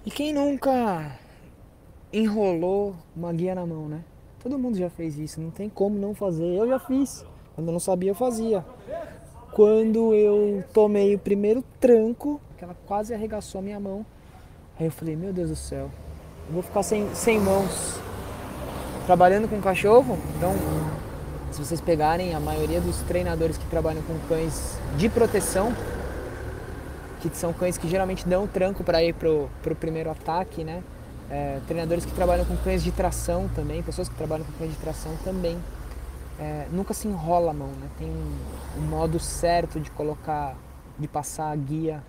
E quem nunca enrolou uma guia na mão, né? Todo mundo já fez isso, não tem como não fazer. Eu já fiz. Quando eu não sabia, eu fazia. Quando eu tomei o primeiro tranco, que ela quase arregaçou a minha mão, aí eu falei, meu Deus do céu, eu vou ficar sem mãos trabalhando com cachorro. Então, se vocês pegarem a maioria dos treinadores que trabalham com cães de proteção, que são cães que geralmente dão tranco para ir pro primeiro ataque, né? Treinadores que trabalham com cães de tração também, pessoas que trabalham com cães de tração também, nunca se enrola a mão, né? Tem um modo certo de colocar, de passar a guia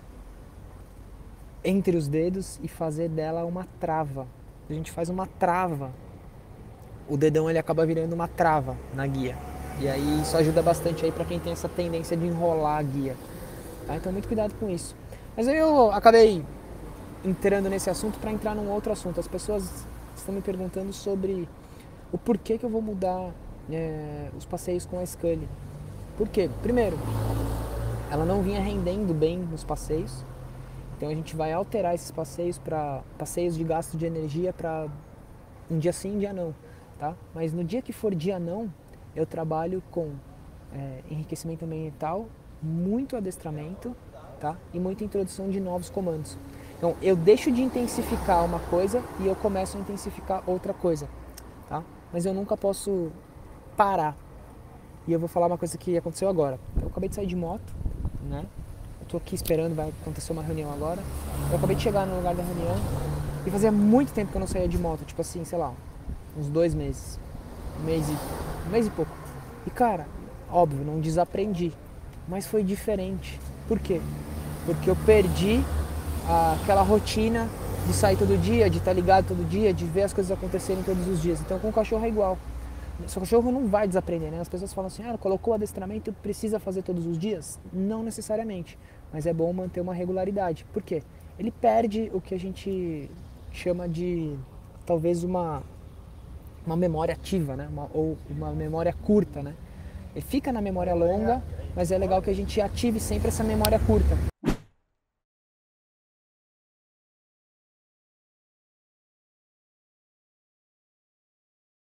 entre os dedos e fazer dela uma trava. A gente faz uma trava, o dedão ele acaba virando uma trava na guia. E aí isso ajuda bastante aí para quem tem essa tendência de enrolar a guia. Tá? Então muito cuidado com isso. Mas aí eu acabei entrando nesse assunto para entrar num outro assunto. As pessoas estão me perguntando sobre o porquê que eu vou mudar os passeios com a Scully. Por quê? Primeiro, ela não vinha rendendo bem nos passeios, então a gente vai alterar esses passeios para passeios de gasto de energia para um dia sim, um dia não, tá? Mas no dia que for dia não, eu trabalho com enriquecimento ambiental, muito adestramento, tá? E muita introdução de novos comandos. Então eu deixo de intensificar uma coisa e eu começo a intensificar outra coisa, tá? Mas eu nunca posso parar. E eu vou falar uma coisa que aconteceu agora. Eu acabei de sair de moto, né? Eu tô aqui esperando, vai acontecer uma reunião agora. Eu acabei de chegar no lugar da reunião e fazia muito tempo que eu não saía de moto, tipo assim, sei lá, uns 2 meses, um mês e pouco. E cara, óbvio, não desaprendi, mas foi diferente. Por quê? Porque eu perdi aquela rotina de sair todo dia, de estar ligado todo dia, de ver as coisas acontecerem todos os dias. Então com o cachorro é igual. Seu cachorro não vai desaprender, né? As pessoas falam assim, colocou o adestramento, precisa fazer todos os dias? Não necessariamente, mas é bom manter uma regularidade. Por quê? Ele perde o que a gente chama de, talvez, uma memória ativa, né? Ou uma memória curta, né? Ele fica na memória longa, mas é legal que a gente ative sempre essa memória curta.